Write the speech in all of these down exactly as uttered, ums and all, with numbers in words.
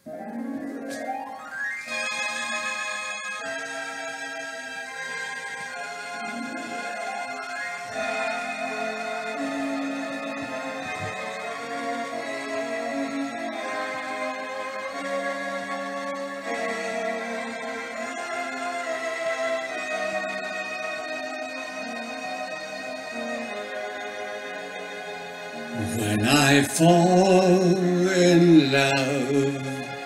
When I fall in love,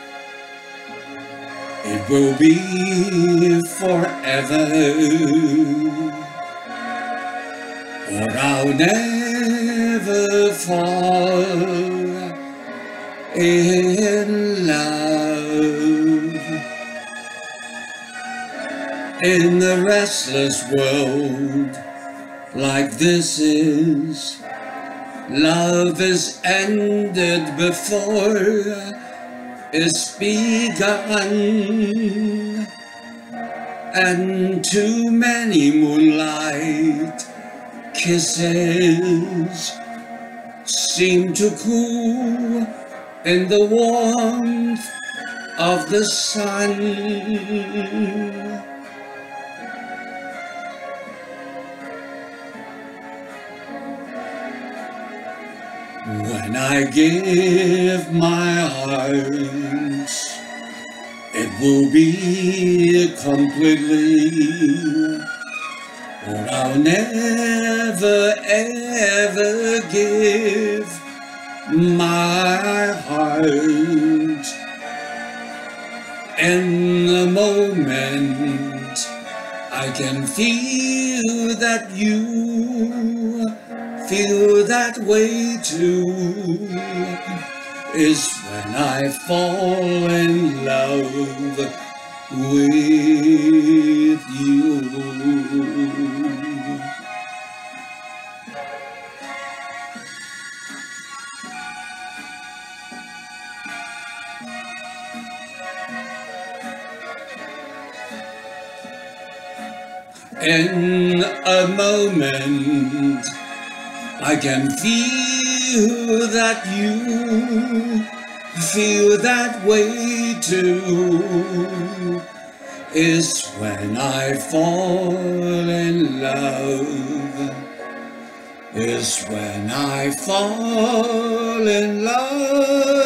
it will be forever, or I'll never fall in love. In the restless world like this is, love is ended before it's begun, and too many moonlight kisses seem to cool in the warmth of the sun. When I give my heart, it will be completely, or I'll never ever give my heart. In the moment I can feel that you feel that way too, is when I fall in love with you. In a moment I can feel that you feel that way too, is when I fall in love, is when I fall in love.